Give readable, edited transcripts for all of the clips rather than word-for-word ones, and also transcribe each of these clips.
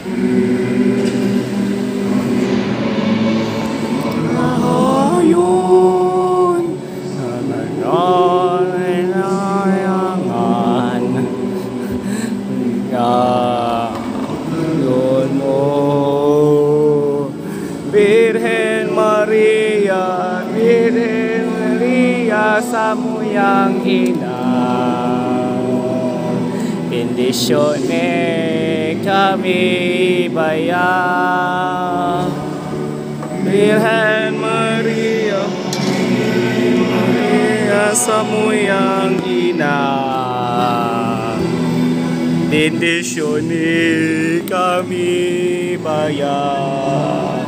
Ngayon na nangangailangan ngayon mo, Birhen Maria, Birhen Maria, samuyang ina, bendisyone kami bayan. Birhen Maria, Maria, samuyang ina, bendisyone kami bayan.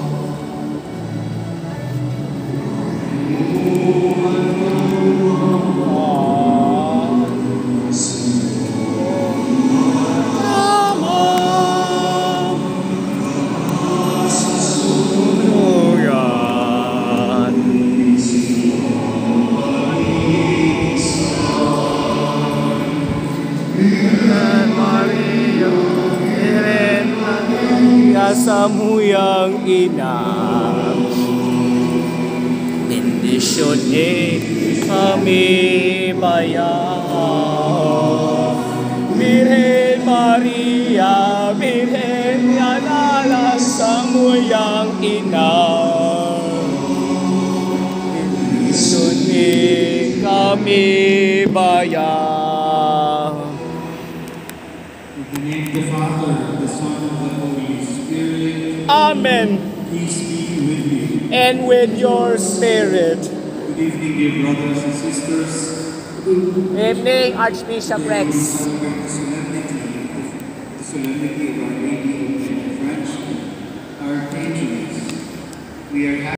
Samuyang ina, bendisyoone kami bayan. Birhen Maria, Birhen Yanala, samuyang ina, bendisyoone kami bayan. In the name of the Father, the Son, and the Holy Spirit. Amen. Peace be with you. And with your spirit. Good evening, dear brothers and sisters. Good evening, Archbishop Rex. The solemnity of Our Lady of Peñafrancia, our patroness. We are happy